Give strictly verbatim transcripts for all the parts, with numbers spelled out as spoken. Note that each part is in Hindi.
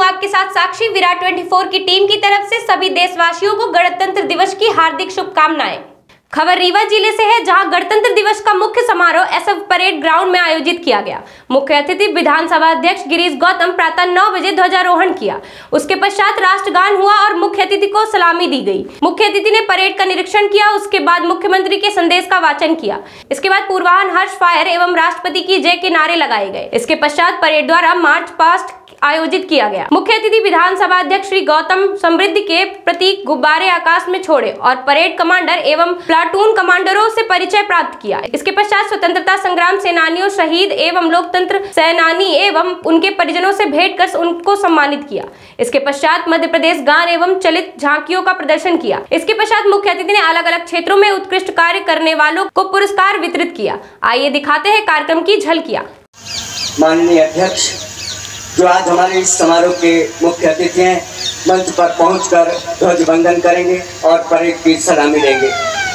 हूँ आपके साथ साक्षी। विराट चौबीस की टीम की तरफ से सभी देशवासियों को गणतंत्र दिवस की हार्दिक शुभकामनाएं। खबर रीवा जिले से है, जहां गणतंत्र दिवस का मुख्य समारोह एसएफ परेड ग्राउंड में आयोजित किया गया। मुख्य अतिथि विधानसभा अध्यक्ष गिरीश गौतम प्रातः नौ बजे ध्वजारोहण किया। उसके पश्चात राष्ट्रगान हुआ और मुख्य अतिथि को सलामी दी गई। मुख्य अतिथि ने परेड का निरीक्षण किया। उसके बाद मुख्यमंत्री के संदेश का वाचन किया। इसके बाद पूर्वाह्न हर्ष फायर एवं राष्ट्रपति की जय के नारे लगाए गए। इसके पश्चात परेड द्वारा मार्च पास्ट आयोजित किया गया। मुख्य अतिथि विधानसभा अध्यक्ष श्री गौतम समृद्धि के प्रतीक गुब्बारे आकाश में छोड़े और परेड कमांडर एवं प्लाटून कमांडरों से परिचय प्राप्त किया। इसके पश्चात स्वतंत्रता संग्राम सेनानियों, शहीद एवं लोकतंत्र सेनानी एवं उनके परिजनों से भेंट कर उनको सम्मानित किया। इसके पश्चात मध्य प्रदेश गान एवं चलित झांकियों का प्रदर्शन किया। इसके पश्चात मुख्य अतिथि ने अलग अलग क्षेत्रों में उत्कृष्ट कार्य करने वालों को पुरस्कार वितरित किया। आइए दिखाते हैं कार्यक्रम की झलकियां। माननीय अध्यक्ष जो आज हमारे इस समारोह के मुख्य अतिथि हैं, मंच पर पहुंचकर ध्वज वंदन करेंगे और परेड की सलामी लेंगे।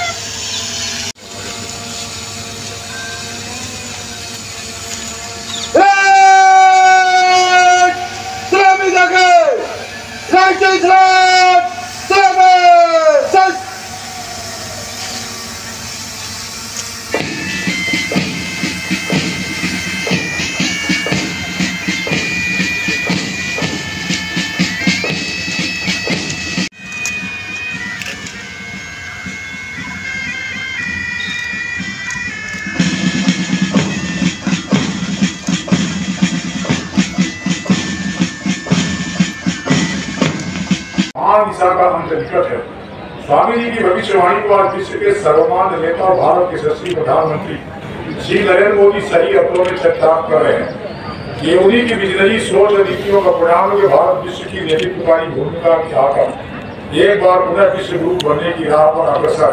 दिशा का अंत निकट है। स्वामी जी की भविष्यवाणी को आज विश्व के सर्वमान्य नेता भारत के यशस्वी प्रधानमंत्री श्री नरेंद्र मोदी सही अर्थों में चरितार्थ कर रहे हैं। ये उन्हीं की विजनरी सोच और नीतियों का परिणाम है। भारत विश्व की नेतृत्वकारी भूमिका निभाकर एक बार पुनः विश्व गुरु बनने की राह पर अग्रसर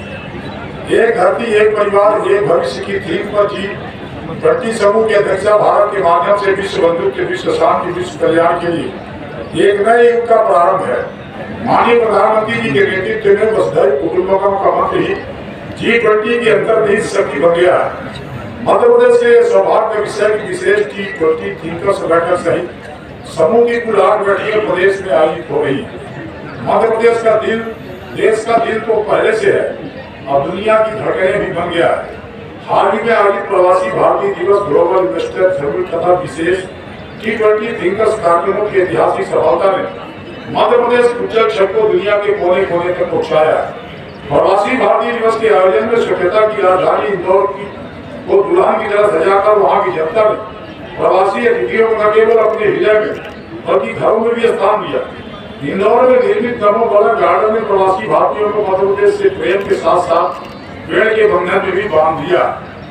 है। एक धरती एक परिवार एक भविष्य की थीम पर जी ट्वेंटी समूह की अध्यक्षता भारत के माध्यम से विश्व बंधुत्व, विश्व शांति, विश्व कल्याण के लिए एक नए युग का प्रारंभ है। माननीय प्रधानमंत्री जी के नेतृत्व में वसुधैव कुटुंबकम का मंत्र ही जी ट्वेंटी की अंतर्निहित शक्ति बन गया है। मध्य प्रदेश के सौभाग्य विषय की विशेष टी ट्वेंटी थिंकर्स बैठक सहित समूह की कुल आठ बैठकें प्रदेश में आयोजित हो रही है। मध्य प्रदेश का दिल, देश का दिल तो पहले से है और दुनिया की धड़कनें भी बन गया है। हाल ही में आयोजित प्रवासी भारतीय दिवस, ग्लोबल इन्वेस्टर समिट तथा विशेष टी ट्वेंटी थिंकर्स कार्यक्रमों की ऐतिहासिक सफलता ने मध्य प्रदेश उज्जवल छवि को दुनिया के कोने कोने तक पहुंचाया। प्रवासी भारतीय दिवस के आयोजन में स्वच्छता की राजधानी इंदौर की को दुल्हन की तरह सजाकर वहां की जनता ने प्रवासी अतिथियों को न केवल अपने हृदय में बल्कि घरों में भी स्थान दिया। इंदौर में निर्मित नमो बलक गार्डन में प्रवासी भारतीयों को मध्य प्रदेश से प्रेम के साथ साथ पेड़ के बंधन में भी बांध दिया।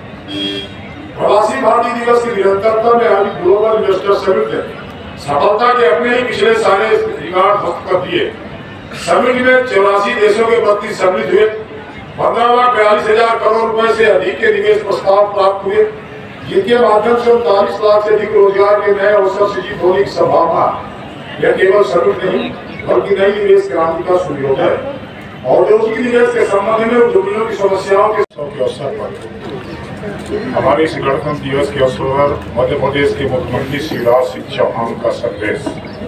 प्रवासी भारतीय दिवस की निरंतरता में आयोजित ग्लोबल इन्वेस्टर समिट ने सफलता के अपने ही पिछले सारे रिकॉर्ड ध्वस्त कर दिए। समिट में चौरासी देशों के बत्तीस सम्मिलित हुए। पंद्रह लाख बयालीस हजार करोड़ रुपए से अधिक के निवेश प्रस्ताव प्राप्त हुए, जिनके माध्यम से उनतालीस लाख से अधिक रोजगार के नए अवसर सृजित होने की संभावना। यह केवल समिट नहीं बल्कि नई निवेश क्रांति का सुयोग है। औद्योगिक निवेश के संबंध में उद्यमियों की समस्याओं के अवसर पर हमारे इस गणतंत्र दिवस के अवसर पर मध्य प्रदेश के मुख्यमंत्री शिवराज सिंह चौहान का संदेश।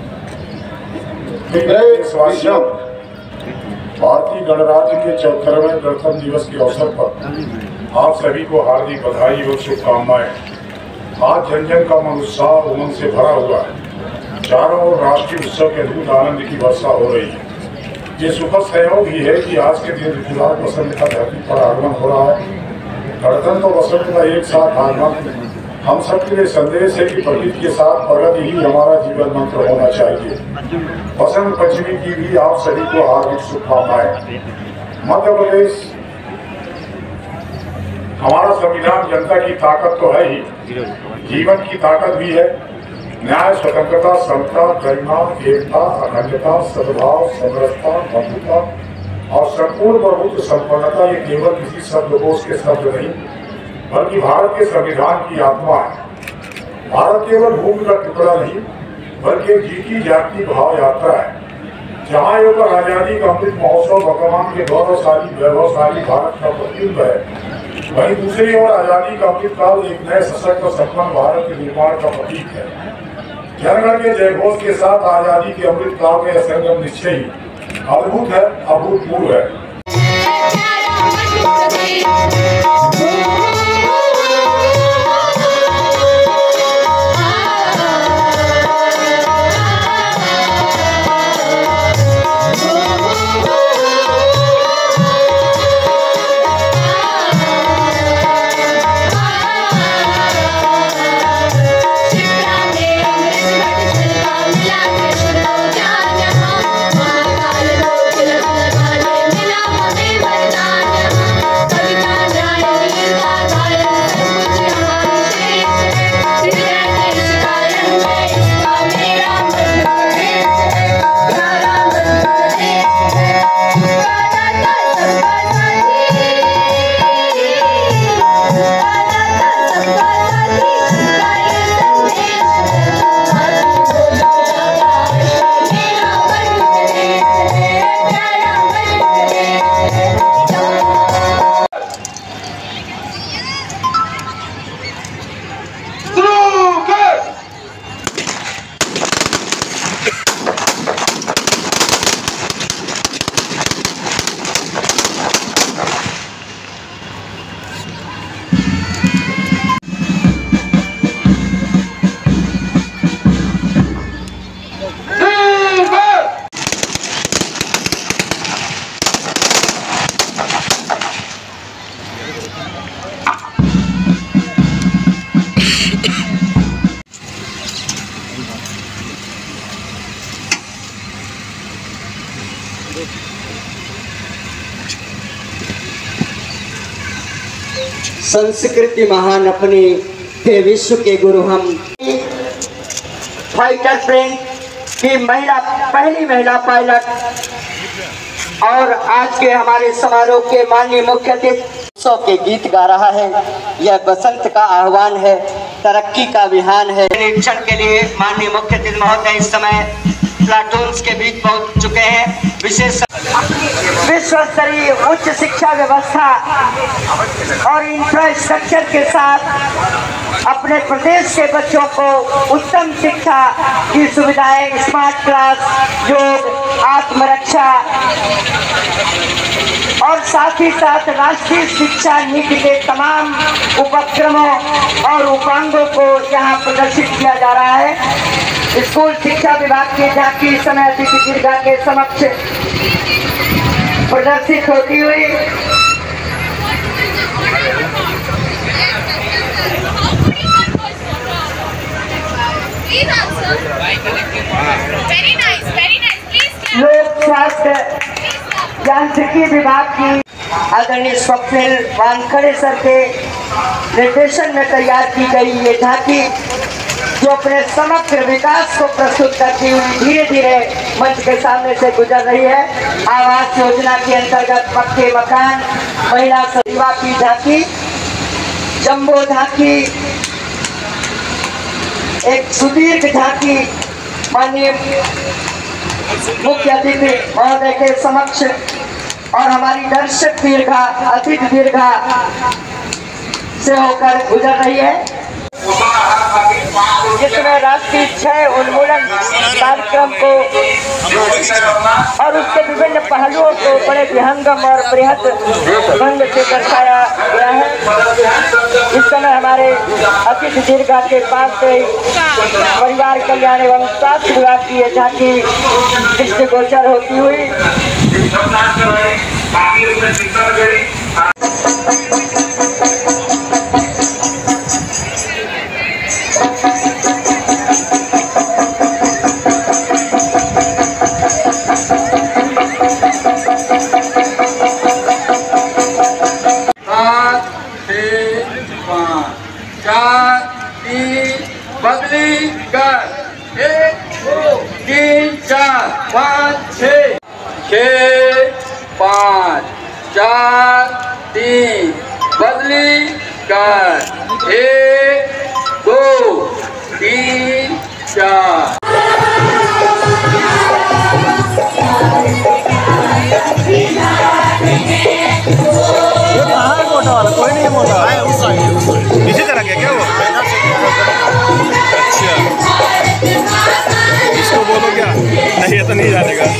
भारतीय गणराज्य के चौहत्तरवें गणतंत्र दिवस के अवसर पर आप सभी को हार्दिक बधाई और शुभकामनाएं। आज जन जन का मन उत्साह उमंग से भरा हुआ है। चारों ओर राष्ट्रीय उत्सव के अद्भुत आनंद की वर्षा हो रही है। ये सुखद संयोग ही है कि आज के दिन ऋतुराज बसंत का धरती पर आगमन हो रहा है। गणतंत्र और वसंत का एक साथ आगमन हम सबके लिए संदेश है कि प्रकृति के साथ प्रगति ही हमारा जीवन मंत्र होना चाहिए। बसंत पंचमी की भी आप सभी को हार्दिक शुभकामनाएं। मध्य प्रदेश हमारा संविधान जनता की ताकत तो है ही, जीवन की ताकत भी है। न्याय, स्वतंत्रता, समता, गरिमा, एकता, अखंडता, सद्भाव, समरसता, बंधुता और संपूर्ण प्रभुत्व संपन्नता ये केवल किसी शब्दकोश के शब्द नहीं बल्कि भारत के संविधान की आत्मा है। भारत केवल भूमि का टुकड़ा नहीं बल्कि एक जीती जागती भाव यात्रा है। जहाँ एक ओर आजादी का अमृत महोत्सव वर्तमान के गौरवशाली वैभवशाली भारत का प्रतिबिंब है, वहीं दूसरी ओर आजादी का अमृत काल एक नए सशक्त और संपन्न भारत के निर्माण का प्रतीक है। जनगण के जयघोष के साथ आजादी के अमृत काल में संगम निश्चय ही अद्भुत है, अभूतपूर्व है। संस्कृति महान अपनी थे विश्व के गुरु हम। फाइटर प्लेन की महिला पहली महिला पायलट और आज के हमारे समारोह के माननीय मुख्य अतिथि सौ के गीत गा रहा है। यह बसंत का आह्वान है, तरक्की का विहान है। निरीक्षण के लिए माननीय मुख्य अतिथि महोदय इस समय प्लाटून्स के बीच पहुंच चुके हैं। विशेष विश्व स्तरीय उच्च शिक्षा व्यवस्था और इंफ्रास्ट्रक्चर के साथ अपने प्रदेश के बच्चों को उत्तम शिक्षा की सुविधाएं, स्मार्ट क्लास, योग, आत्मरक्षा और साथ ही साथ राष्ट्रीय शिक्षा नीति के तमाम उपक्रमों और उपांगों को यहाँ प्रदर्शित किया जा रहा है। स्कूल शिक्षा विभाग की झांकी समय अतिथि दीर्घा के समक्ष प्रदर्शित होती हुई लोक स्वास्थ्य यांत्रिकी विभाग की आदरणीय स्वप्निल वानखड़े सर के निर्देशन में तैयार की गई ये झांकी जो अपने समग्र विकास को प्रस्तुत करती हुई धीरे धीरे मंच के सामने से गुजर रही है। आवास योजना के अंतर्गत पक्के मकान, महिला सेवा की झांकी, जम्बो झांकी, एक सुदीर्घ झांकी माननीय मुख्य अतिथि महोदय के समक्ष और हमारी दर्शक दीर्घा अतिथि दीर्घा से होकर गुजर रही है, जिसमें राष्ट्रीय क्षय उन्मूलन कार्यक्रम को और उसके विभिन्न पहलुओं को बड़े विहंगम और बृहद ढंग से दर्शाया गया है। इस समय हमारे अतिथि दीर्घा के पास से परिवार कल्याण एवं स्वास्थ्य विभाग की यह झांकी दृष्टिगोचर होती हुई बदली कर एक दो तीन चार पाँच छः छः पाँच चार तीन बदली कर एक दो तीन चार। कोई नहीं मोटा है उस इसी तरह क्या क्या वो अच्छा तो नहीं जाने का।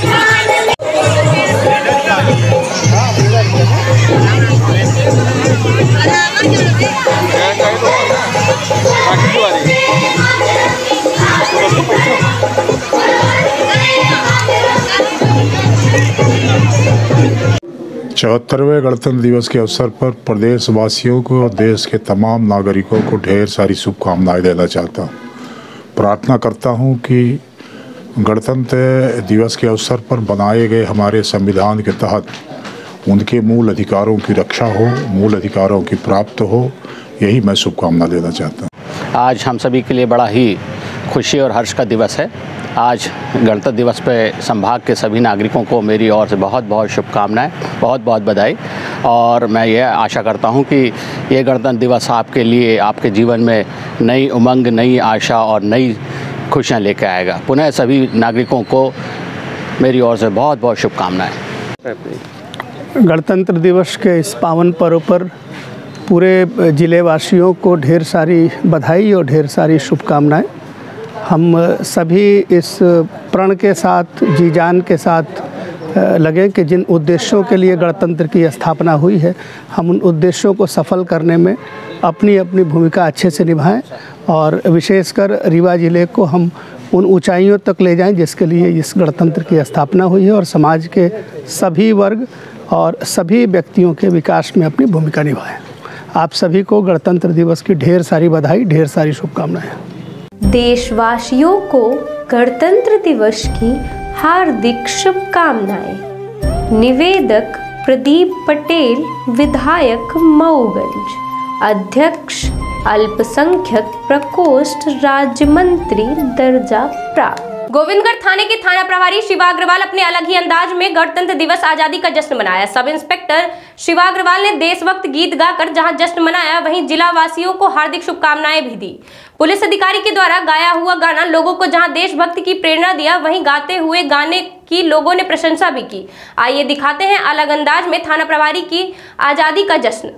चौहत्तरवें गणतंत्र दिवस के अवसर पर प्रदेशवासियों को और देश के तमाम नागरिकों को ढेर सारी शुभकामनाएं देना चाहता हूँ। प्रार्थना करता हूँ कि गणतंत्र दिवस के अवसर पर बनाए गए हमारे संविधान के तहत उनके मूल अधिकारों की रक्षा हो, मूल अधिकारों की प्राप्त हो, यही मैं शुभकामना देना चाहता हूँ। आज हम सभी के लिए बड़ा ही खुशी और हर्ष का दिवस है। आज गणतंत्र दिवस पे संभाग के सभी नागरिकों को मेरी ओर से बहुत बहुत शुभकामनाएं, बहुत बहुत बधाई। और मैं ये आशा करता हूं कि ये गणतंत्र दिवस आपके लिए, आपके जीवन में नई उमंग, नई आशा और नई खुशियां लेकर आएगा। पुनः सभी नागरिकों को मेरी ओर से बहुत बहुत शुभकामनाएं। गणतंत्र दिवस के इस पावन पर्व पर पूरे ज़िले वासियों को ढेर सारी बधाई और ढेर सारी शुभकामनाएं। हम सभी इस प्रण के साथ, जी जान के साथ लगे कि जिन उद्देश्यों के लिए गणतंत्र की स्थापना हुई है, हम उन उद्देश्यों को सफल करने में अपनी अपनी भूमिका अच्छे से निभाएं और विशेषकर रीवा ज़िले को हम उन ऊंचाइयों तक ले जाएं जिसके लिए इस गणतंत्र की स्थापना हुई है, और समाज के सभी वर्ग और सभी व्यक्तियों के विकास में अपनी भूमिका निभाएं। आप सभी को गणतंत्र दिवस की ढेर सारी बधाई, ढेर सारी शुभकामनाएं। देशवासियों को गणतंत्र दिवस की हार्दिक शुभकामनाएं। निवेदक प्रदीप पटेल, विधायक मऊगंज। अध्यक्ष अल्पसंख्यक प्रकोष्ठ राज्य मंत्री दर्जा प्राप्त। गोविंदगढ़ थाने के थाना प्रभारी शिवा अग्रवाल अपने अलग ही अंदाज में गणतंत्र दिवस आजादी का जश्न मनाया। सब इंस्पेक्टर शिवा अग्रवाल ने देशभक्त गीत गाकर जहां जश्न मनाया, वहीं जिला वासियों को हार्दिक शुभकामनाएं भी दी। पुलिस अधिकारी के द्वारा गाया हुआ गाना लोगों को जहां देशभक्ति की प्रेरणा दिया, वहीं गाते हुए गाने की लोगों ने प्रशंसा भी की। आइए दिखाते हैं अलग अंदाज में थाना प्रभारी की आजादी का जश्न।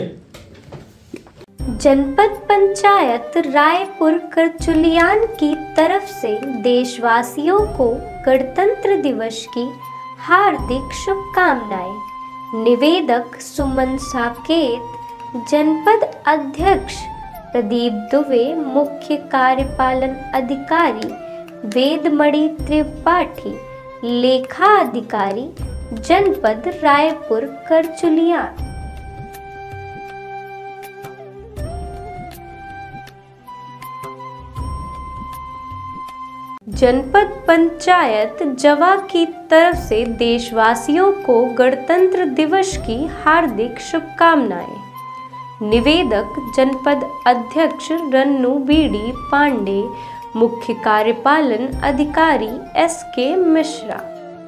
जनपद पंचायत रायपुर करचुलियान की तरफ से देशवासियों को गणतंत्र दिवस की हार्दिक शुभकामनाएं। निवेदक सुमन साकेत, जनपद अध्यक्ष प्रदीप दुबे, मुख्य कार्यपालन अधिकारी वेदमणि त्रिपाठी, लेखा अधिकारी जनपद रायपुर करचुलिया। जनपद पंचायत जवा की तरफ से देशवासियों को गणतंत्र दिवस की हार्दिक शुभकामनाएं। निवेदक जनपद अध्यक्ष रन्नू बीडी पांडे, मुख्य कार्यपालन अधिकारी एस के मिश्रा।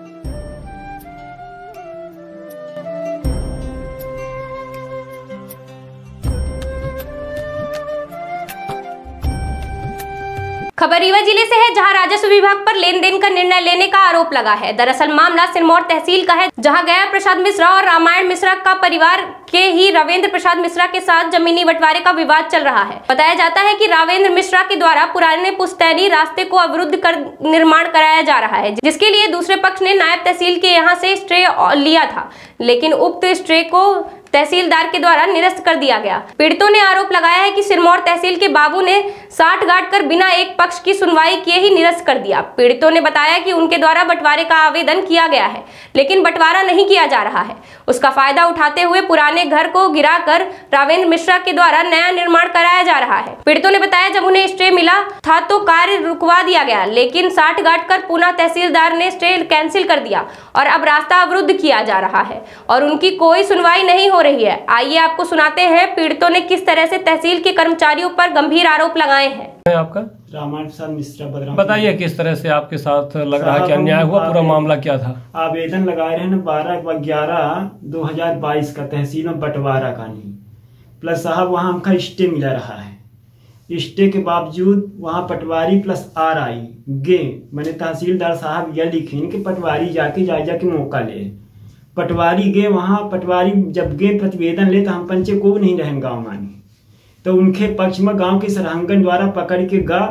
खबर रीवा जिले से है, जहां राजस्व विभाग पर लेन देन का निर्णय लेने का आरोप लगा है। दरअसल मामला सिरमौर तहसील का है, जहां गया प्रसाद मिश्रा और रामायण मिश्रा का परिवार के ही रावेंद्र प्रसाद मिश्रा के साथ जमीनी बंटवारे का विवाद चल रहा है। बताया जाता है कि रावेंद्र मिश्रा के द्वारा पुराने पुश्तैनी रास्ते को अवरुद्ध कर निर्माण कराया जा रहा है, जिसके लिए दूसरे पक्ष ने नायब तहसील के यहां से स्टे लिया था, लेकिन उक्त स्टे को तहसीलदार के द्वारा निरस्त कर दिया गया। पीड़ितों ने आरोप लगाया है कि सिरमौर तहसील के बाबू ने साठ गांठ कर बिना एक पक्ष की सुनवाई किए ही निरस्त कर दिया। पीड़ितों ने बताया कि उनके द्वारा बंटवारे का आवेदन किया गया है, लेकिन बंटवारा नहीं किया जा रहा है। उसका फायदा उठाते हुए पुराने घर को गिराकर रावेंद्र मिश्रा के द्वारा नया निर्माण कराया जा रहा है। पीड़ितों ने बताया जब उन्हें स्टे मिला था तो कार्य रुकवा दिया गया, लेकिन साठ गांठ कर पुनः तहसीलदार ने स्टे कैंसिल कर दिया और अब रास्ता अवरुद्ध किया जा रहा है और उनकी कोई सुनवाई नहीं हो रही है। आइए आपको सुनाते हैं पीड़ितों ने किस तरह से तहसील के कर्मचारियों पर गंभीर आरोप लगाए हैं। आपका रामायण प्रसाद मिश्रा बदराम। बताइए किस तरह से आपके साथ लग रहा है कि अन्याय हुआ, पूरा मामला क्या था? आवेदन लगाए रहे हैं बारह ग्यारह दो हजार बाईस का तहसील में बंटवारा का नहीं, प्लस साहब वहाँ हमका स्टे मिला रहा है। स्टे के बावजूद वहाँ पटवारी प्लस आर आई गे मैंने तहसीलदार साहब यह लिखीन कि पटवारी जाके जायजा के मौका ले। पटवारी गे वहाँ पटवारी जब गे प्रतिवेदन ले तो हम पंचे को नहीं रहें गाँव मानी, तो उनके पक्ष में गांव के सरहंगन द्वारा पकड़ के गा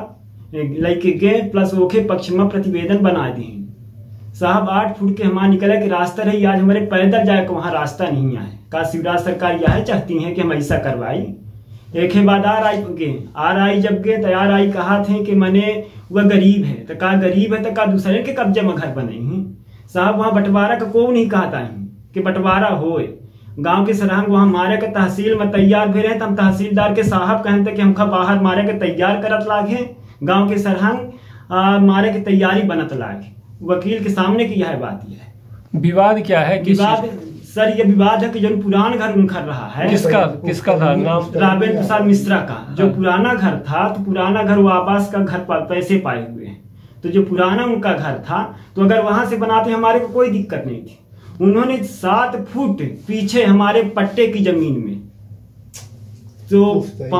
लेके गए, प्लस ओके पक्ष में प्रतिवेदन बना दिए। साहब आठ फुट के हमारा निकला कि रास्ता रही, आज हमारे पैदल जाए को वहाँ रास्ता नहीं आए। का शिवराज सरकार यह चाहती है कि हम ऐसा करवाई। एक ही बाद आर आई गे आर आई जब गए तो आर आई कहा थे कि मैंने वह गरीब है, तो का गरीब है तो का दूसरे के कब्जे में घर बने हैं। साहब वहाँ बंटवारा का को नहीं कहता है कि बंटवारा होए। गांव के सरहंग वहाँ मारे के तहसील में तैयार भी रहे, हम तहसीलदार के साहब कहते कि हमका बाहर मारे के तैयार करत लागे, गांव के सरहंग मारे की तैयारी बनत लागे। वकील के सामने की यह बात है। विवाद क्या है? विवाद सर ये विवाद है कि जो पुराना घर उनखर रहा है। किसका किसका था नाम? रावेंद्र प्रसाद मिश्रा का। जो पुराना घर था तो पुराना घर वो आवास का घर पैसे पाए हुए हैं, तो जो पुराना उनका घर था तो अगर वहां से बनाते हमारे को कोई दिक्कत नहीं थी। उन्होंने सात फुट पीछे हमारे पट्टे की जमीन में तो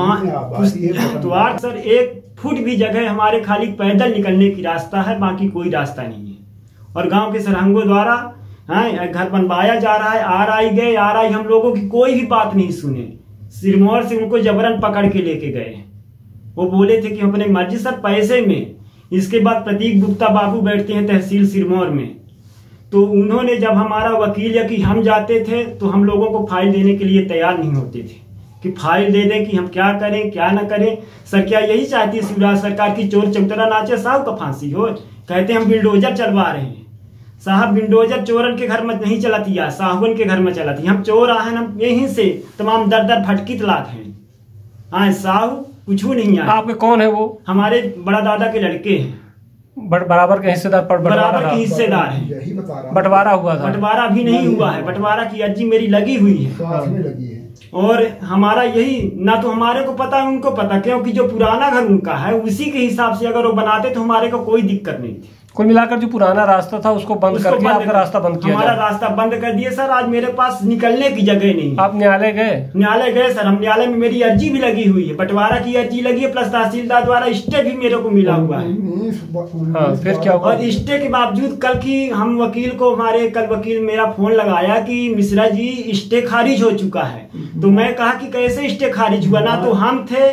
पांच तो आठ सर एक फुट भी जगह हमारे खाली पैदल निकलने की रास्ता है, बाकी कोई रास्ता नहीं है। और गांव के सरहंगों द्वारा हाँ घर बनवाया जा रहा है। आर आई गए, आर आई हम लोगों की कोई भी बात नहीं सुने, सिरमौर से उनको जबरन पकड़ के लेके गए। वो बोले थे कि अपने मर्जी सर पैसे में। इसके बाद प्रतीक गुप्ता बाबू बैठते हैं तहसील सिरमौर में, तो उन्होंने जब हमारा वकील या कि हम जाते थे तो हम लोगों को फाइल देने के लिए तैयार नहीं होते थे कि फाइल दे दें कि हम क्या करें क्या ना करें। सर क्या यही चाहती है शिवराज सरकार की चोर चौतरा नाचे साहब का फांसी हो? कहते हम बिल्डोजर चलवा रहे हैं। साहब बिल्डोजर चोरन के घर में नहीं चलाती है, साहुबन के घर में चलाती। हम चोर आए हम यहीं से तमाम दर दर भटकी तलाक हैं। हाँ साहू कुछ नहीं है। आपके कौन है वो? हमारे बड़ा दादा के लड़के हैं, बराबर के हिस्सेदार पर बराबर के हिस्सेदार हैं। बंटवारा हुआ था? बंटवारा अभी नहीं हुआ है, बंटवारा की अर्जी मेरी लगी हुई है। और हमारा यही ना तो हमारे को पता है उनको पता, क्योंकि जो पुराना घर उनका है उसी के हिसाब से अगर वो बनाते तो हमारे को कोई दिक्कत नहीं थी। कुल मिलाकर जो पुराना रास्ता था उसको बंद उसको करके बंद आपका रास्ता बंद किया? हमारा रास्ता बंद कर दिए सर। आज मेरे पास निकलने की जगह नहीं। आप न्यायालय गए? न्यायालय गए सर, हम न्यायालय में मेरी अर्जी भी लगी हुई है, बंटवारा की अर्जी लगी है, प्लस तहसीलदार द्वारा स्टे भी मेरे को मिला हुआ है। हाँ, फिर क्या हुआ? और स्टे के बावजूद कल की हम वकील को हमारे कल वकील मेरा फोन लगाया कि मिश्रा जी स्टे खारिज हो चुका है। तो मैं कहा कि कैसे स्टे खारिज हुआ? ना तो हम थे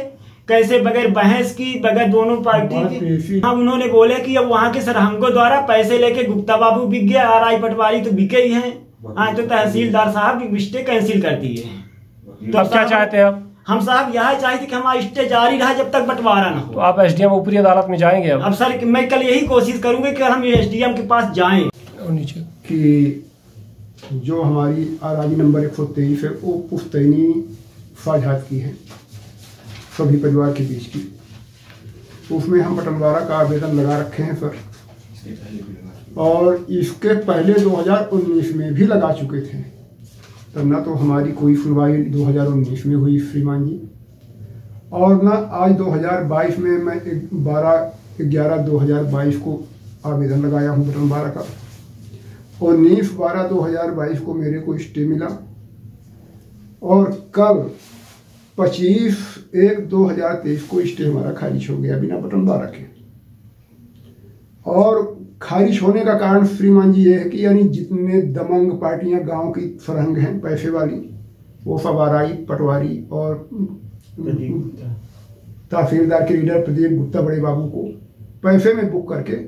कैसे बगैर बहस की, बगैर दोनों पार्टी की। हाँ, उन्होंने बोले कि अब वहाँ के सरहंगों द्वारा पैसे लेके गुप्ता बाबू बिक गया, आर आई पटवारी तो बिके ही हैं। हाँ, तो तहसीलदार साहब की स्टे कैंसिल कर दिए हैं। तो अब क्या चाहते हैं आप? हम साहब यह चाहते कि हमारा स्टे जारी रहा जब तक बंटवारा ना हो। तो आप एसडीएम ऊपरी अदालत में जाएंगे अब? अब सर मैं कल यही कोशिश करूंगा कि हम एसडीएम के पास जाएं। और नीचे कि जो हमारी आराजी नंबर एक सौ तेईस है वो पुश्तैनी साझात की है सभी परिवार के बीच की, उसमें हम बंटवारा का आवेदन लगा रखे हैं सर, और इसके पहले दो हज़ार उन्नीस में भी लगा चुके थे, तब ना तो हमारी कोई सुनवाई दो हज़ार उन्नीस में हुई श्रीमान जी, और ना आज दो हज़ार बाईस में मैं बारह ग्यारह दो हज़ार बाईस को आवेदन लगाया हूँ बंटवारा का। उन्नीस बारह दो हज़ार बाईस को मेरे को स्टे मिला, और कल पच्चीस एक दो हज़ार तेईस को स्टे हमारा खारिज हो गया बिना बंटवारा के। और खारिज होने का कारण श्रीमान जी ये है कि यानी जितने दमंग पार्टियां गांव की सरहंग हैं पैसे वाली, वो सब आरआई पटवारी और तहसीलदार के लीडर प्रदीप गुप्ता बड़े बाबू को पैसे में बुक करके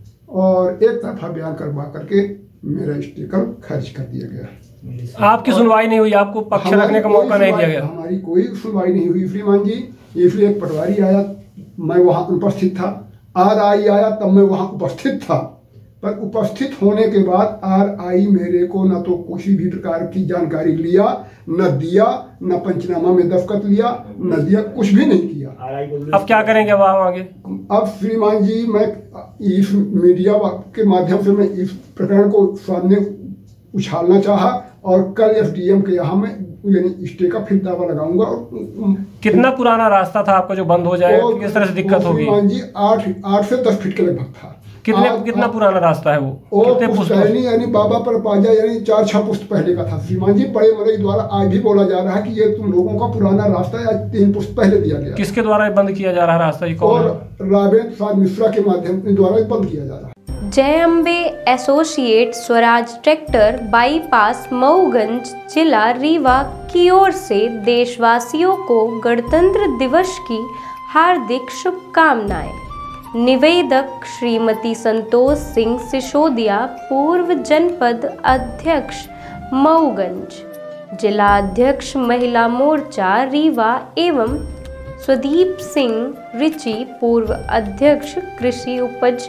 और एक तरफा बयान करवा करके मेरा स्टे कल खारिज कर दिया गया। आपकी सुनवाई नहीं हुई, आपको पक्ष रखने का मौका नहीं दिया गया? हमारी कोई सुनवाई नहीं हुई श्रीमान जी। इसलिए एक पटवारी आया, मैं वहाँ उपस्थित था, आर आई आया तब मैं वहाँ उपस्थित था, पर उपस्थित होने के बाद आर आई मेरे को न तो किसी भी प्रकार की जानकारी लिया, न दिया, न पंचनामा में दस्तखत लिया, न दिया, कुछ भी नहीं किया। अब क्या करेंगे अब आप आगे? अब श्रीमान जी मैं इस मीडिया के माध्यम से मैं इस प्रकरण को सामने उछालना चाहा, और कल एसडीएम के यहाँ मैं यानी स्टे का फिर दावा लगाऊंगा। कितना पुराना रास्ता था आपका जो बंद हो जाएगा? किस तरह से दिक्कत होगी? श्रीमान जी आठ आठ से दस फीट के लगभग था। कितने आ, कितना आ, पुराना रास्ता है वो? वो पुश्तैनी यानी बाबा पर पाजा यानी चार छह पुश्त पहले का था श्रीमान जी। बड़े मरे द्वारा आज भी बोला जा रहा है कि ये तुम लोगों का पुराना रास्ता है, आज तीन पुश्त पहले दिया गया। किसके द्वारा बंद किया जा रहा है रास्ता? और रावेंद्र प्रसाद मिश्रा के माध्यम द्वारा बंद किया जा रहा है। Jai Ambe associate Swaraj tractor bypass Mauganj जिला रीवा की ओर से देशवासियों को गणतंत्र दिवस की हार्दिक शुभकामनाएं। निवेदक श्रीमती संतोष सिंह सिसोदिया, पूर्व जनपद अध्यक्ष मऊगंज, जिला अध्यक्ष महिला मोर्चा रीवा एवं स्वदीप सिंह रिची, पूर्व अध्यक्ष कृषि उपज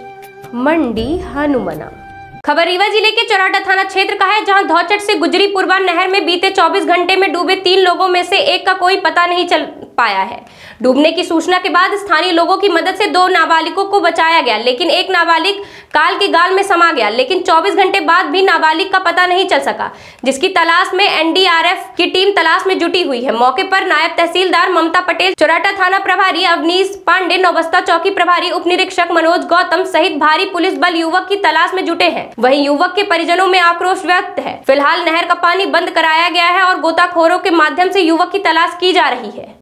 मंडी हनुमना। खबर रीवा जिले के चौराटा थाना क्षेत्र का है, जहां धौचट से गुजरी पुरवा नहर में बीते चौबीस घंटे में डूबे तीन लोगों में से एक का कोई पता नहीं चल पाया है। डूबने की सूचना के बाद स्थानीय लोगों की मदद से दो नाबालिगों को बचाया गया, लेकिन एक नाबालिग काल के गाल में समा गया। लेकिन चौबीस घंटे बाद भी नाबालिग का पता नहीं चल सका, जिसकी तलाश में एनडीआरएफ की टीम तलाश में जुटी हुई है। मौके पर नायब तहसीलदार ममता पटेल, चौराटा थाना प्रभारी अवनीश पांडे, नौबस्ता चौकी प्रभारी उप निरीक्षक मनोज गौतम सहित भारी पुलिस बल युवक की तलाश में जुटे हैं। वहीं युवक के परिजनों में आक्रोश व्यक्त है। फिलहाल नहर का पानी बंद कराया गया है और गोताखोरों के माध्यम से युवक की तलाश की जा रही है।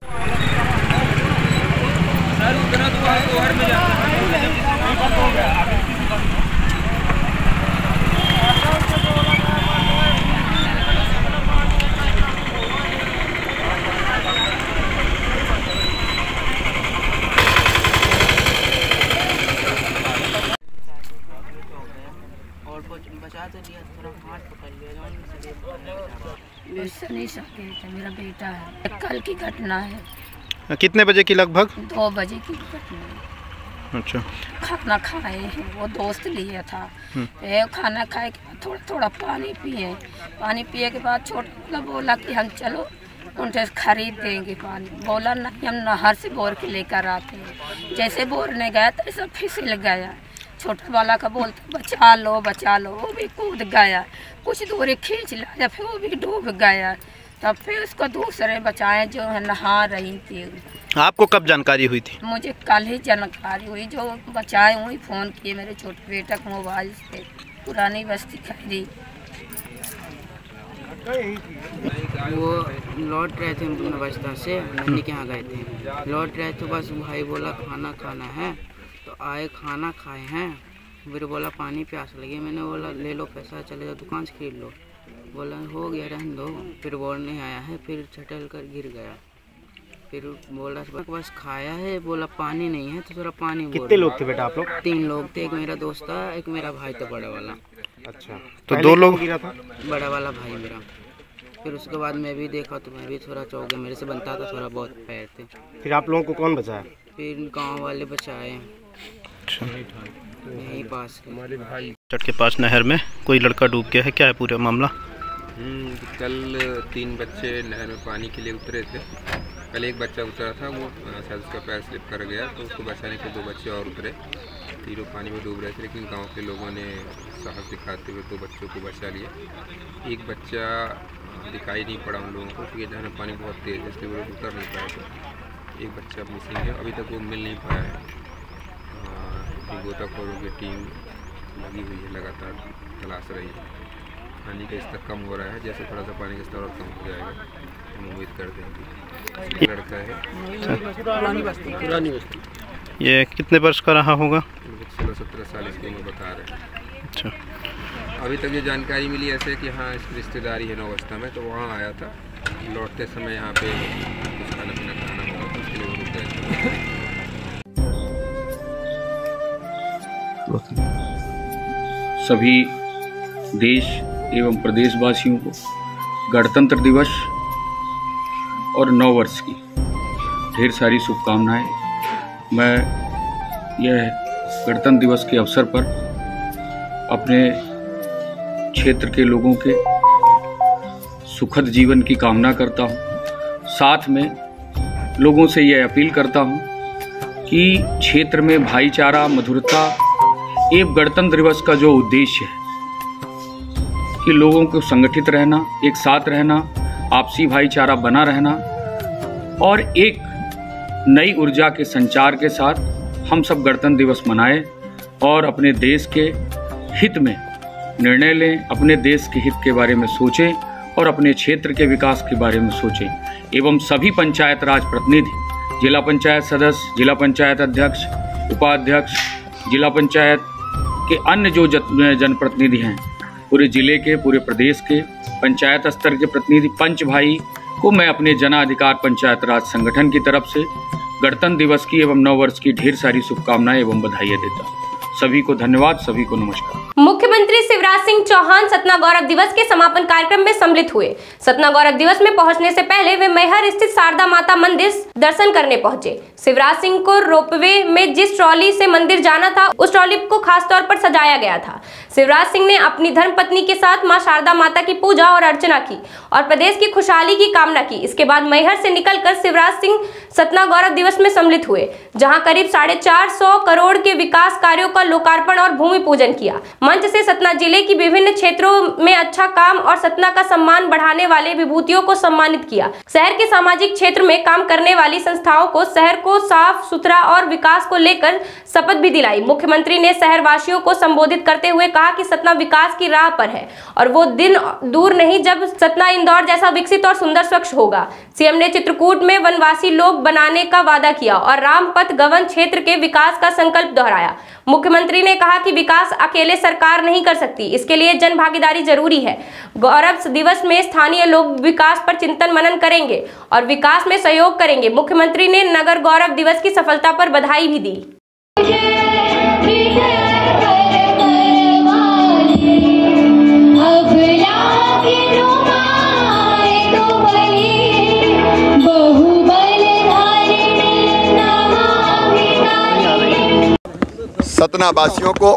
बचा तो दिया, थोड़ा हाथ पकड़ लिया। बस नहीं सकते थे, मेरा बेटा है। कल की घटना है। कितने बजे की? लगभग दो बजे की घटना है। अच्छा। खाना खाए हैं, वो दोस्त लिया था। ए, खाना खाए के बाद थोड़ा थोड़ा पानी पिए। पानी पिए के बाद छोटा बोला कि हम चलो उनसे खरीद देंगे पानी। बोला नहीं, हम नहर से बोर के लेकर आते हैं। जैसे बोरने गया तो सब फिसल गया। छोटा वाला का बोलता बचा लो बचा लो, वो भी कूद गया। कुछ दूरी खींच लाया, फिर वो भी डूब गया। तब फिर उसको दूसरे बचाए जो है नहा रही थी। आपको कब जानकारी हुई थी? मुझे कल ही जानकारी हुई, जो बचाए हुई फ़ोन किए मेरे छोटे बेटा को मोबाइल से। पुरानी बस्ती खरीदी। वो लौट रहे थे बस्ता से, नन्ही के यहाँ गए थे। लौट रहे तो बस भाई बोला खाना खाना है, तो आए खाना खाए हैं। फिर बोला पानी प्यास लगी, मैंने बोला ले लो पैसा, चले जाओ दुकान से खरीद लो। बोला हो गया रहने दो। फिर बोल नहीं आया है, फिर छटल कर गिर गया। फिर बोल रहा था बस खाया है, बोला पानी नहीं है तो थोड़ा पानी बोल। कितने लोग थे बेटा आप लोग? तीन लोग थे, एक मेरा दोस्त था, एक मेरा भाई था बड़ा वाला। अच्छा, तो दो लोग गिरा था, बड़ा वाला भाई मेरा। फिर उसके बाद मैं भी देखा तो मैं भी थोड़ा चौंक गया, मेरे से बनता था थोड़ा बहुत पैर थे। फिर आप लोगों को कौन बचाया? फिर गांव वाले बचाए। अच्छा, यहीं पास हमारे भाई चट के पास नहर में कोई लड़का डूब गया है, क्या है पूरा मामला? कल तीन बच्चे नहर में पानी के लिए उतरे थे। कल एक बच्चा उतरा था, वो शायद उसका पैर स्लिप कर गया, तो उसको बचाने के दो बच्चे और उतरे। तीनों पानी में डूब रहे थे, लेकिन गांव के लोगों ने साहस दिखाते हुए दो बच्चों को बचा लिया। एक बच्चा दिखाई नहीं पड़ा उन लोगों को, क्योंकि नहर में पानी बहुत तेज़ है, इसलिए वो लोग उतर नहीं पाए थे। एक बच्चा मिसिंग है, अभी तक वो मिल नहीं पाया है। गोताखोरों की टीम लगी हुई है, लगातार तलाश रही है। पानी का स्तर कम हो रहा है, जैसे थोड़ा सा पानी का स्तर और कम हो जाएगा हम उम्मीद करते हैं कि लड़का है पुरानी बस्ती पुरानी बस्ती। ये कितने वर्ष का रहा होगा? सोलह सत्रह साल इसकी उम्र बता रहे हैं। अच्छा, अभी तक ये जानकारी मिली ऐसे कि हाँ इसकी रिश्तेदारी है नौवस्था में, तो वहाँ आया था। लौटते समय यहाँ पे कुछ खाना पीना खाना होगा, तो उसके लिए वो रुक गए। सभी देश एवं प्रदेशवासियों को गणतंत्र दिवस और नव वर्ष की ढेर सारी शुभकामनाएं। मैं यह गणतंत्र दिवस के अवसर पर अपने क्षेत्र के लोगों के सुखद जीवन की कामना करता हूं। साथ में लोगों से यह अपील करता हूं कि क्षेत्र में भाईचारा, मधुरता एवं गणतंत्र दिवस का जो उद्देश्य है कि लोगों को संगठित रहना, एक साथ रहना, आपसी भाईचारा बना रहना और एक नई ऊर्जा के संचार के साथ हम सब गणतंत्र दिवस मनाएं और अपने देश के हित में निर्णय लें, अपने देश के हित के बारे में सोचें और अपने क्षेत्र के विकास के बारे में सोचें। एवं सभी पंचायत राज प्रतिनिधि, जिला पंचायत सदस्य, जिला पंचायत अध्यक्ष, उपाध्यक्ष, जिला पंचायत के अन्य जो जनप्रतिनिधि हैं, पूरे जिले के, पूरे प्रदेश के पंचायत स्तर के प्रतिनिधि, पंच भाई को मैं अपने जनाधिकार पंचायत राज संगठन की तरफ से गणतंत्र दिवस की एवं नव वर्ष की ढेर सारी शुभकामनाएं एवं बधाई देता हूं। सभी को धन्यवाद, सभी को नमस्कार। मुख्यमंत्री शिवराज सिंह चौहान सतना गौरव दिवस के समापन कार्यक्रम में सम्मिलित हुए। सतना गौरव दिवस में पहुंचने से पहले वे मैहर स्थित शारदा माता मंदिर दर्शन करने पहुंचे। शिवराज सिंह को रोपवे में जिस ट्रॉली से मंदिर जाना था, उस ट्रॉली को खास तौर पर सजाया गया था। शिवराज सिंह ने अपनी धर्मपत्नी के साथ मां शारदा माता की पूजा और अर्चना की और प्रदेश की खुशहाली की कामना की। इसके बाद मैहर से निकलकर शिवराज सिंह सतना गौरव दिवस में सम्मिलित हुए, जहां करीब साढ़े चार सौ करोड़ के विकास कार्यों का लोकार्पण और भूमि पूजन किया। मंच से सतना जिले की विभिन्न क्षेत्रों में अच्छा काम और सतना का सम्मान बढ़ाने वाले विभूतियों को सम्मानित किया। शहर के सामाजिक क्षेत्र में काम करने वाली संस्थाओं को शहर को साफ सुथरा और विकास को लेकर शपथ भी दिलाई। मुख्यमंत्री ने शहरवासियों को संबोधित करते हुए कहा कि सतना विकास की राह पर है और वो दिन दूर नहीं जब सतना इंदौर जैसा विकसित और सुंदर स्वच्छ होगा। सीएम ने चित्रकूट में वनवासी लोग बनाने का वादा किया और रामपथ गवन क्षेत्र के विकास का संकल्प दोहराया। मुख्यमंत्री ने कहा कि विकास अकेले सरकार नहीं कर सकती, इसके लिए जन भागीदारी जरूरी है। गौरव दिवस में स्थानीय लोग विकास पर चिंतन मनन करेंगे और विकास में सहयोग करेंगे। मुख्यमंत्री ने नगर गौरव दिवस की सफलता पर बधाई भी दी। सतना वासियों को,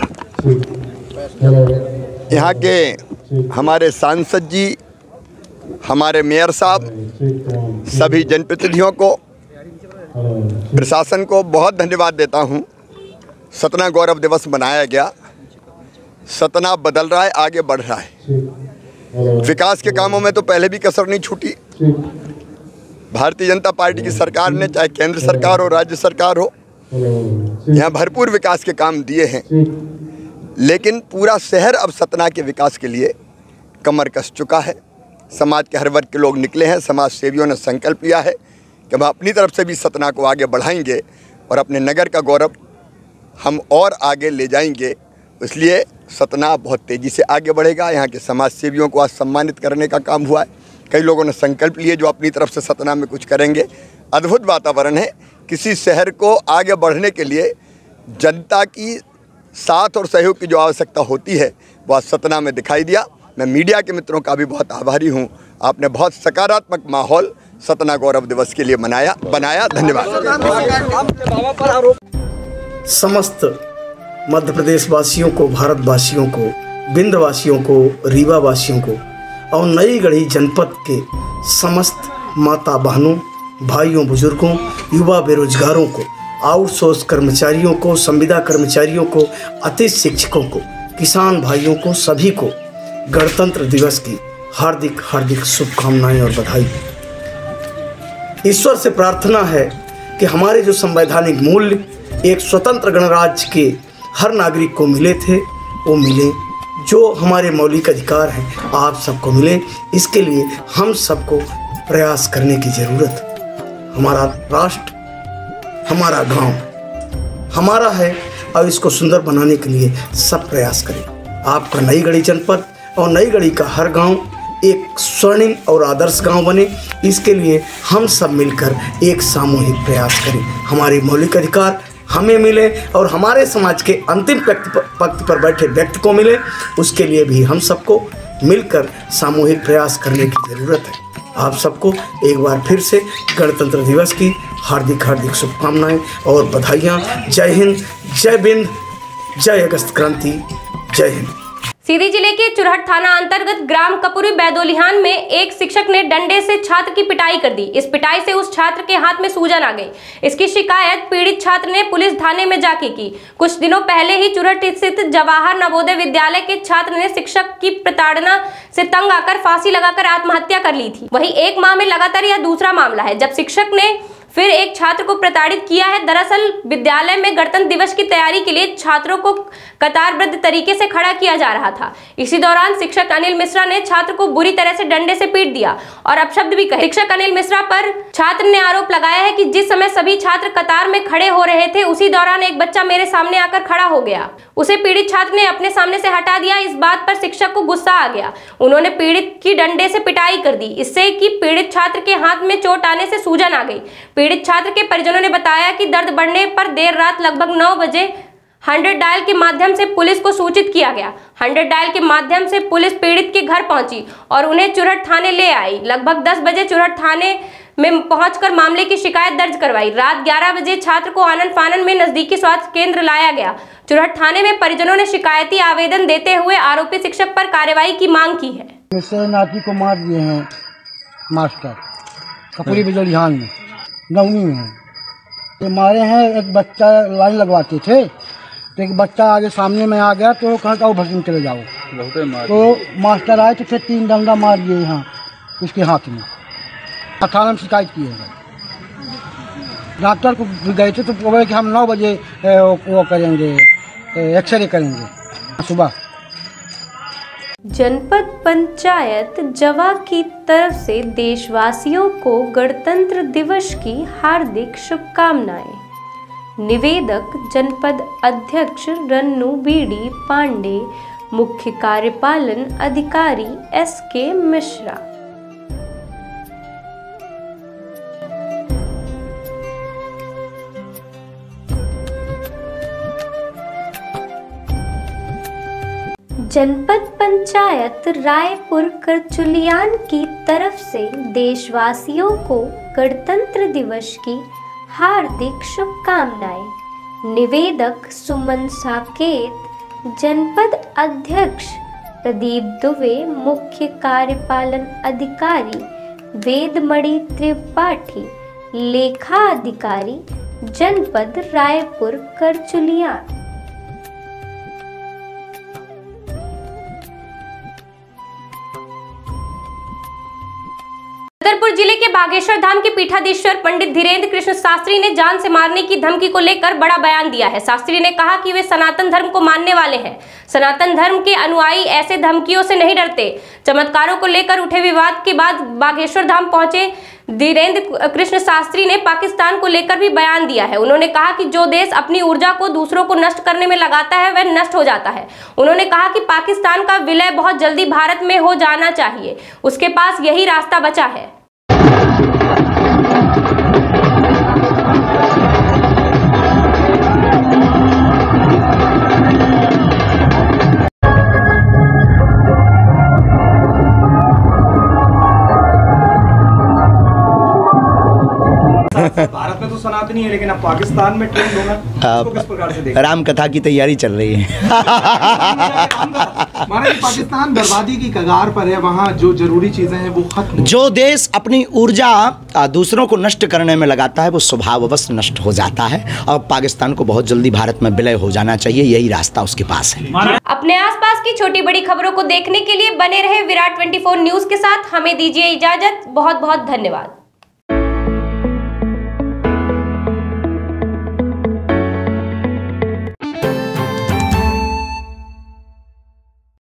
यहाँ के हमारे सांसद जी, हमारे मेयर साहब, सभी जनप्रतिनिधियों को, प्रशासन को बहुत धन्यवाद देता हूँ। सतना गौरव दिवस मनाया गया। सतना बदल रहा है, आगे बढ़ रहा है। विकास के कामों में तो पहले भी कसर नहीं छूटी। भारतीय जनता पार्टी की सरकार ने, चाहे केंद्र सरकार हो, राज्य सरकार हो, यहाँ भरपूर विकास के काम दिए हैं। लेकिन पूरा शहर अब सतना के विकास के लिए कमर कस चुका है। समाज के हर वर्ग के लोग निकले हैं। समाज सेवियों ने संकल्प लिया है कि हम अपनी तरफ से भी सतना को आगे बढ़ाएंगे और अपने नगर का गौरव हम और आगे ले जाएंगे। इसलिए सतना बहुत तेज़ी से आगे बढ़ेगा। यहाँ के समाज सेवियों को आज सम्मानित करने का काम हुआ है। कई लोगों ने संकल्प लिए जो अपनी तरफ से सतना में कुछ करेंगे। अद्भुत वातावरण है। किसी शहर को आगे बढ़ने के लिए जनता की साथ और सहयोग की जो आवश्यकता होती है वह सतना में दिखाई दिया। मैं मीडिया के मित्रों का भी बहुत आभारी हूं। आपने बहुत सकारात्मक माहौल सतना गौरव दिवस के लिए मनाया बनाया। धन्यवाद। समस्त मध्य प्रदेश वासियों को, भारतवासियों को, विंध्यवासियों को, रीवा वासियों को और नई गढ़ी जनपद के समस्त माता बहनों, भाइयों, बुजुर्गों, युवा बेरोजगारों को, आउटसोर्स कर्मचारियों को, संविदा कर्मचारियों को, अतिथि शिक्षकों को, किसान भाइयों को, सभी को गणतंत्र दिवस की हार्दिक हार्दिक शुभकामनाएं और बधाई। ईश्वर से प्रार्थना है कि हमारे जो संवैधानिक मूल्य एक स्वतंत्र गणराज्य के हर नागरिक को मिले थे वो मिले, जो हमारे मौलिक अधिकार हैं आप सबको मिले। इसके लिए हम सबको प्रयास करने की ज़रूरत है। हमारा राष्ट्र, हमारा गांव हमारा है और इसको सुंदर बनाने के लिए सब प्रयास करें। आपका नई गढ़ी जनपद और नई गढ़ी का हर गांव एक स्वर्णिम और आदर्श गांव बने, इसके लिए हम सब मिलकर एक सामूहिक प्रयास करें। हमारे मौलिक अधिकार हमें मिले और हमारे समाज के अंतिम पंक्ति पर बैठे व्यक्ति को मिले, उसके लिए भी हम सबको मिलकर सामूहिक प्रयास करने की ज़रूरत है। आप सबको एक बार फिर से गणतंत्र दिवस की हार्दिक हार्दिक शुभकामनाएं और बधाइयाँ। जय हिंद, जय बिंद, जय अगस्त क्रांति, जय हिंद। सीधी जिले के चुरहट थाना अंतर्गत ग्राम कपूरी बैदोलिहान में एक शिक्षक ने डंडे से छात्र की पिटाई कर दी। इस पिटाई से उस छात्र के हाथ में सूजन आ गई। इसकी शिकायत पीड़ित छात्र ने पुलिस थाने में जाके की। कुछ दिनों पहले ही चुरहट स्थित जवाहर नवोदय विद्यालय के छात्र ने शिक्षक की प्रताड़ना से तंग आकर फांसी लगाकर आत्महत्या कर ली थी। वहीं एक माह में लगातार यह दूसरा मामला है जब शिक्षक ने फिर एक छात्र को प्रताड़ित किया है। दरअसल विद्यालय में गणतंत्र दिवस की तैयारी के लिए छात्रों को कतारबद्ध तरीके से खड़ा किया जा रहा था। इसी दौरान शिक्षक अनिल मिश्रा ने छात्र को बुरी तरह से डंडे से पीट दिया और अपशब्द भी कहे। शिक्षक अनिल मिश्रा पर छात्र ने आरोप लगाया है कि जिस समय सभी छात्र कतार में खड़े हो रहे थे उसी दौरान एक बच्चा मेरे सामने आकर खड़ा हो गया। उसे पीड़ित छात्र ने अपने सामने से हटा दिया। इस बात पर शिक्षक को गुस्सा आ गया। उन्होंने पीड़ित की डंडे से पिटाई कर दी, इससे कि पीड़ित छात्र के हाथ में चोट आने से सूजन आ गई। पीड़ित छात्र के परिजनों ने बताया कि दर्द बढ़ने पर देर रात लगभग नौ बजे हंड्रेड डायल के माध्यम से पुलिस को सूचित किया गया। हंड्रेड डायल के माध्यम से पुलिस पीड़ित के घर पहुंची और उन्हें चुरहट थाने ले आई। लगभग दस बजे चुरहट थाने में पहुंचकर मामले की शिकायत दर्ज करवाई। रात ग्यारह बजे छात्र को आनन फानन में नजदीकी स्वास्थ्य केंद्र लाया गया। चुरहट थाने में परिजनों ने शिकायती आवेदन देते हुए आरोपी शिक्षक पर कार्रवाई की मांग की है। मिश्रा नाती को मार दिए हैं मास्टर कपूरी बैदोलिहान में, नवमी में ये मारे हैं। एक बच्चा लाइन लगवाते थे तो एक बच्चा आगे सामने में आ गया तो कहा आओ भजन चले जाओ, तो मास्टर आए तो फिर तीन डंडा मार दिए यहाँ उसके हाथ में। थाना में शिकायत की है। डॉक्टर को गए थे तो बोले कि हम नौ बजे वो करेंगे, एक्सरे करेंगे सुबह। जनपद पंचायत जवा की तरफ से देशवासियों को गणतंत्र दिवस की हार्दिक शुभकामनाएं। निवेदक जनपद अध्यक्ष रन्नू बीडी पांडे, मुख्य कार्यपालन अधिकारी एस के मिश्रा। जनपद पंचायत रायपुर करचुलियान की तरफ से देशवासियों को गणतंत्र दिवस की हार्दिक शुभकामनाएं। निवेदक सुमन साकेत, जनपद अध्यक्ष प्रदीप दुबे, मुख्य कार्यपालन अधिकारी वेदमणि त्रिपाठी, लेखा अधिकारी जनपद रायपुर करचुलियान। छतरपुर जिले के बागेश्वर धाम के पीठाधीश्वर पंडित धीरेन्द्र कृष्ण शास्त्री ने जान से मारने की धमकी को लेकर बड़ा बयान दिया है। शास्त्री ने कहा कि वे सनातन धर्म को मानने वाले हैं। सनातन धर्म के अनुयायी ऐसे धमकियों से नहीं डरते। चमत्कारों को लेकर उठे विवाद के बाद बागेश्वर धाम पहुंचे धीरेन्द्र कृष्ण शास्त्री ने पाकिस्तान को लेकर भी बयान दिया है। उन्होंने कहा कि जो देश अपनी ऊर्जा को दूसरों को नष्ट करने में लगाता है वह नष्ट हो जाता है। उन्होंने कहा कि पाकिस्तान का विलय बहुत जल्दी भारत में हो जाना चाहिए, उसके पास यही रास्ता बचा है। भारत में तो सनातनी है, लेकिन अब पाकिस्तान में ट्रेंड होना, इसको किस प्रकार से देखते? राम कथा की तैयारी चल रही है। महाराज, पाकिस्तान बर्बादी की कगार पर है, वहाँ जो जरूरी चीजें हैं वो खत्म। जो देश अपनी ऊर्जा दूसरों को नष्ट करने में लगाता है वो स्वभाववश नष्ट हो जाता है, और पाकिस्तान को बहुत जल्दी भारत में विलय हो जाना चाहिए, यही रास्ता उसके पास है। अपने आसपास की छोटी बड़ी खबरों को देखने के लिए बने रहे विराट चौबीस न्यूज के साथ। हमें दीजिए इजाजत। बहुत बहुत धन्यवाद।